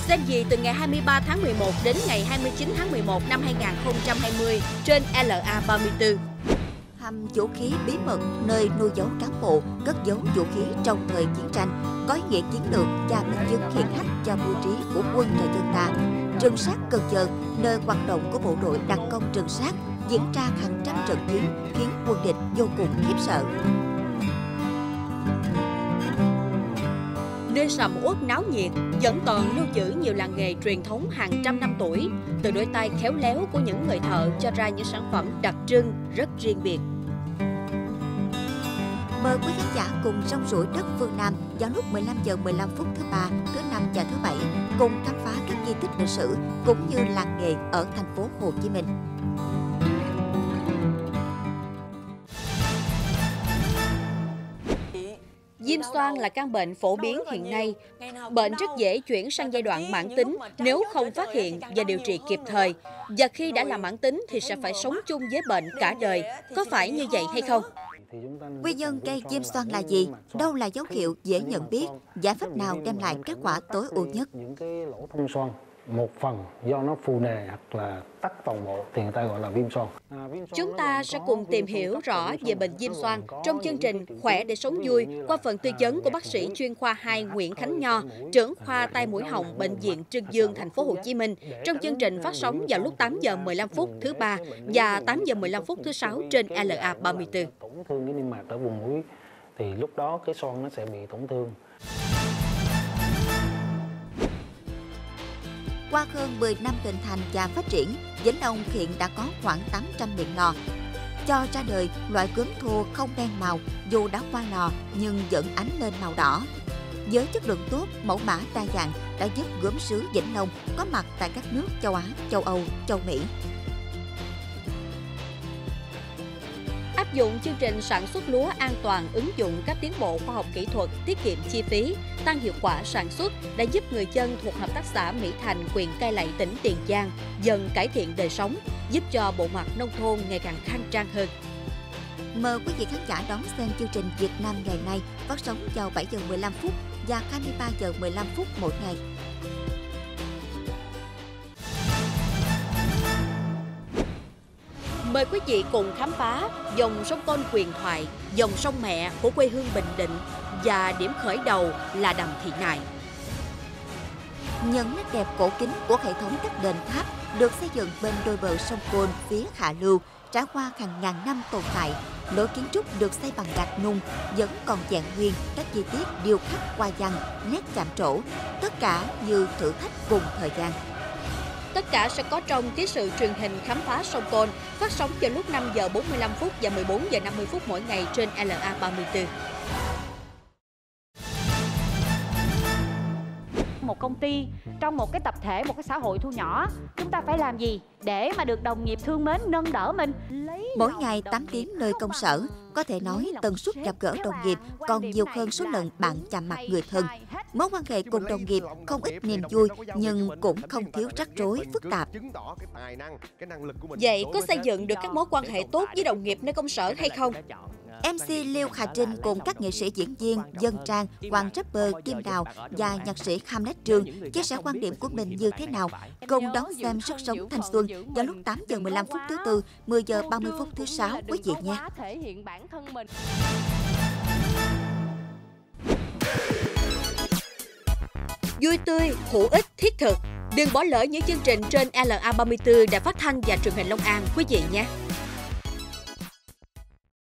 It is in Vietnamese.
Xem gì từ ngày 23 tháng 11 đến ngày 29 tháng 11 năm 2020 trên LA34. Hầm vũ khí bí mật nơi nuôi giấu cán bộ, cất giấu vũ khí trong thời chiến tranh, có ý nghĩa chiến lược và minh chứng hiển hách cho mưu trí của quân và dân ta. Rừng sát Cần Giờ, nơi hoạt động của bộ đội đặc công rừng sát, diễn ra hàng trăm trận chiến khiến quân địch vô cùng khiếp sợ. Nơi sầm uất náo nhiệt vẫn còn lưu giữ nhiều làng nghề truyền thống hàng trăm năm tuổi, từ đôi tay khéo léo của những người thợ cho ra những sản phẩm đặc trưng rất riêng biệt. Mời quý khán giả cùng rong ruổi đất phương Nam vào lúc 15 giờ 15 phút thứ Ba, thứ Năm và thứ Bảy, cùng khám phá các di tích lịch sử cũng như làng nghề ở thành phố Hồ Chí Minh. Viêm xoang là căn bệnh phổ biến hiện nay. Bệnh rất dễ chuyển sang giai đoạn mãn tính nếu không phát hiện và điều trị kịp thời. Và khi đã là mãn tính thì sẽ phải sống chung với bệnh cả đời. Có phải như vậy hay không? Nguyên nhân gây viêm xoang là gì? Đâu là dấu hiệu dễ nhận biết? Giải pháp nào đem lại kết quả tối ưu nhất? Những cái lỗ thông xoang, một phần do nó phù nề hoặc là tắc toàn bộ thì người ta gọi là viêm xoang. Chúng ta sẽ cùng tìm hiểu rõ về bệnh viêm xoang trong chương trình Khỏe để sống vui qua phần tư vấn của bác sĩ chuyên khoa 2 Nguyễn Khánh Nho, trưởng khoa tai mũi họng Bệnh viện Trưng Dương, thành phố Hồ Chí Minh trong chương trình phát sóng vào lúc 8 giờ 15 phút thứ Ba và 8 giờ 15 phút thứ Sáu trên LA34. Tổn thương cái niêm mạc ở vùng mũi thì lúc đó cái xoang nó sẽ bị tổn thương. Qua hơn 10 năm hình thành và phát triển, Vĩnh Long hiện đã có khoảng 800 miệng lò. Cho ra đời loại gốm thô không đen màu, dù đã qua lò nhưng vẫn ánh lên màu đỏ. Với chất lượng tốt, mẫu mã đa dạng đã giúp gốm sứ Vĩnh Long có mặt tại các nước châu Á, châu Âu, châu Mỹ. Áp dụng chương trình sản xuất lúa an toàn, ứng dụng các tiến bộ khoa học kỹ thuật, tiết kiệm chi phí, tăng hiệu quả sản xuất đã giúp người dân thuộc hợp tác xã Mỹ Thành, huyện Cai Lậy, tỉnh Tiền Giang dần cải thiện đời sống, giúp cho bộ mặt nông thôn ngày càng khang trang hơn. Mời quý vị khán giả đón xem chương trình Việt Nam ngày nay phát sóng vào 7 giờ 15 phút và 23 giờ 15 phút mỗi ngày. Mời quý vị cùng khám phá dòng sông Côn huyền thoại, dòng sông mẹ của quê hương Bình Định và điểm khởi đầu là Đầm Thị Nại. Những nét đẹp cổ kính của hệ thống các đền tháp được xây dựng bên đôi bờ sông Côn phía hạ lưu, trải qua hàng ngàn năm tồn tại. Lối kiến trúc được xây bằng gạch nung vẫn còn vẹn nguyên các chi tiết điêu khắc hoa văn, nét chạm trổ, tất cả như thử thách cùng thời gian. Tất cả sẽ có trong ký sự truyền hình khám phá sông Côn, phát sóng vào lúc 5 giờ 45 phút và 14 giờ 50 phút mỗi ngày trên LA34. Một công ty, trong một cái tập thể, một cái xã hội thu nhỏ, chúng ta phải làm gì để mà được đồng nghiệp thương mến, nâng đỡ mình? Mỗi ngày 8 tiếng nơi công sở, có thể nói tần suất gặp gỡ đồng nghiệp còn nhiều hơn số lần bạn chạm mặt người thân. Mối quan hệ cùng đồng nghiệp không ít niềm vui nhưng cũng không thiếu rắc rối, phức tạp. Vậy có xây dựng được các mối quan hệ tốt với đồng nghiệp nơi công sở hay không? MC Liêu Hà Trinh cùng các nghệ sĩ diễn viên Dân Trang, Hoàng Rapper, Kim Đào và nhạc sĩ Hamlet Trương chia sẻ quan điểm của mình như thế nào. Cùng đón xem Sức Sống Thanh Xuân vào lúc 8 giờ 15 phút thứ Tư, 10 giờ 30 phút thứ Sáu quý vị nhé. Vui tươi, hữu ích, thiết thực. Đừng bỏ lỡ những chương trình trên LA34 đã phát thanh và truyền hình Long An quý vị nhé.